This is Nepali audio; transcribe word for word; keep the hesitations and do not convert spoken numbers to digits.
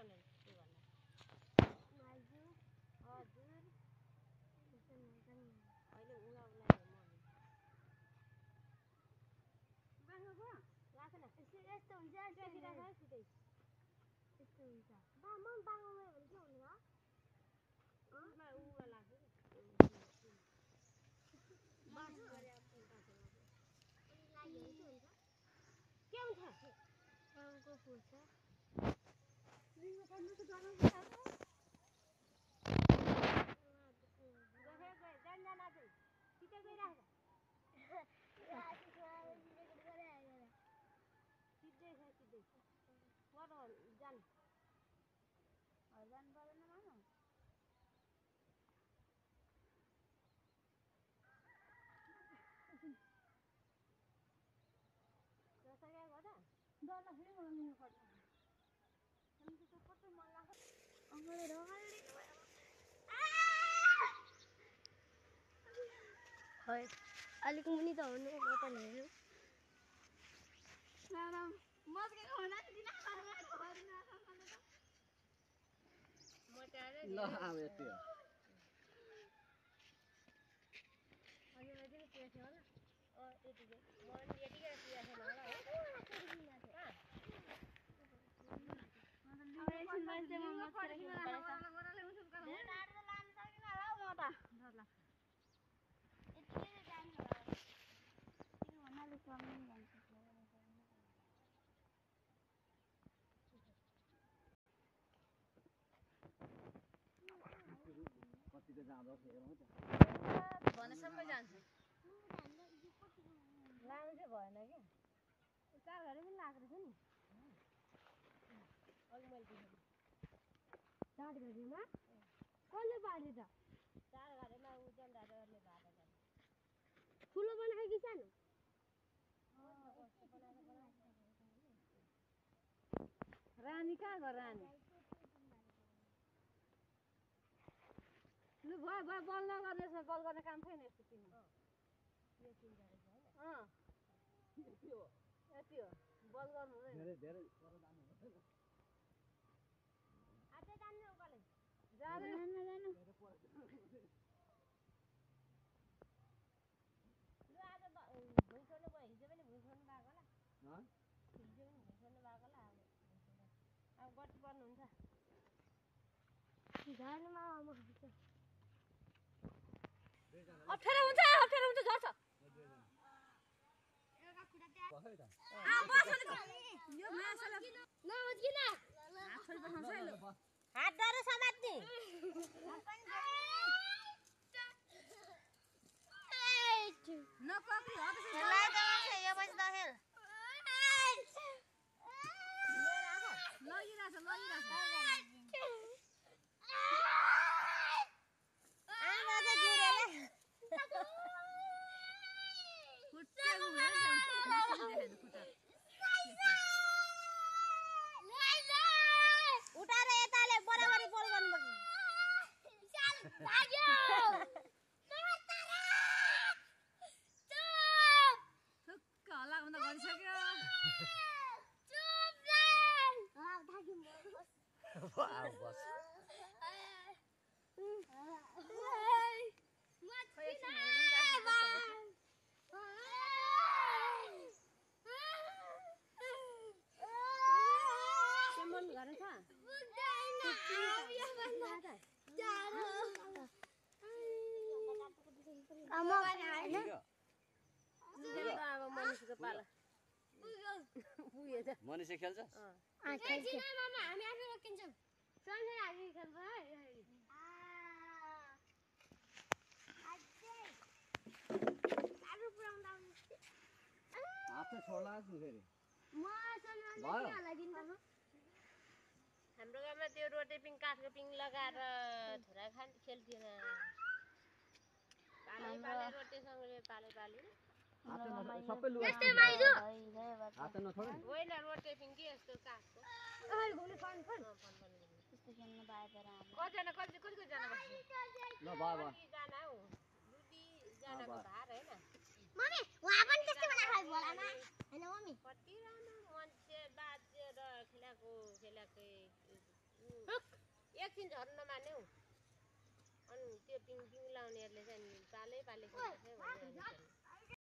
भने के भन्नु हजुर हजुर अहिले उला उला मर्नु बाख्रो राख्न यस्तो यस्तो हुन्छ यस्तो राख सिधै यस्तो हुन्छ बा म बाङ्गोमा भने के हुनु हो उमा उमा लाग्छ बास गरे आफ्नो काटेर अनि लागि हुन्छ के हुन्छ बाङको फुल छ लिनु पर्नु त गरम छ गए गए जान जान चाहिँ सिधै गइराख सिधै छ सिधै पर जान जान पर्दैन मामा रसगा गर्दा डरला फेरि मलाई लिनु पर्छ अनि त कस्तो मन लाग्छ अङ्गले रगले है अलिक मुनि त हुनु म त हेर्नु राम मस्केको हुना दिना मोटारे ल अब यति हो अनि मैले पनि पिया थियो होला अ यति चाहिँ म पनि यतिकै पिया थियो होला हो अब एकछिन मान्छे म मस्केर किन परेछ गोराले मुसुम कर हे डाड त लान सकिन होला म त डर लाग्छ यतिकै जान्छ होला तिमी भन्नाले सम्झिन जान्छ कतिको जाँदो हेरौँ त भनेसम्म जान्छ लानु चाहिँ भएन के चार घरे पनि लाग्छ नि अघि मैले देखेँ चार घरेमा कसले बाल्यो त चार घरेमा उजन दादाले बाल्यो त ठुलो बनायो कि सानो रानी कहाँ गयो रानी लु भयो भयो बल नगर्ने बल गर्ने काम छैन यस्तो तिमी यो चिन्ता रहेछ हैन अँ यति हो यति हो बल गर्नु हुँदैन धेरै धेरै पर जानु हुँदैन आजै जान्नु उकाले जानु जानु जानु लु आज भुइँछोड्नु भयो हिजो पनि भुइँछोड्नु भएको होला हिजो पनि भुइँछोड्नु भएको होला अब गट्टी पर्नुहुन्छ जानुमा म अप्ठ्यारो हुन्छ अप्ठ्यारो हुन्छ झर्छ हात डर समात्ने नपक्री हो त्यसो यो पछि दखेल लगिराछ लगिराछ आमा त जुरेले खुट्टाको भएर उठाएर यताले बराबरी बोल गर्नुपर्छ चल भाग्यो थुक्क हल्ला भन्दा गरिसक्यो चुप लाइन हा भाग्यो वाह बस मनिषा खेल्छ मामा हामी आफै रोकिन्छौँ सँगै हामी खेल्छ है आलु पुराउँदा हात छोड्ला छु फेरि म सनले हालादिन्छ हाम्रो गाउँमा त्यो रोटे पिङ काठको पिङ लगाएर छोरा खान खेल्थ्यो न पाले पाले रोटेसँगले पाले पाले सबै लु यस्तै माइजु हात नछोड होइन रोटे पिङ के यस्तो काठको ओइ घुम्नु फन फन त्यस्तो खेल्न पाए तर कजना कति कतिको जना बस्छ ल बा बा जना हौ दुई जनाको भार हैन मम्मी वहाँ पनि त्यस्तै बनाएको होला न हैन मम्मी कति राम्रो मान्छे बाजेर खेलाको खेलाकै एकछिन झर्न नमाने हौ अनि त्यो पिङ पिङ लाउनेहरूले चाहिँ पालै पाले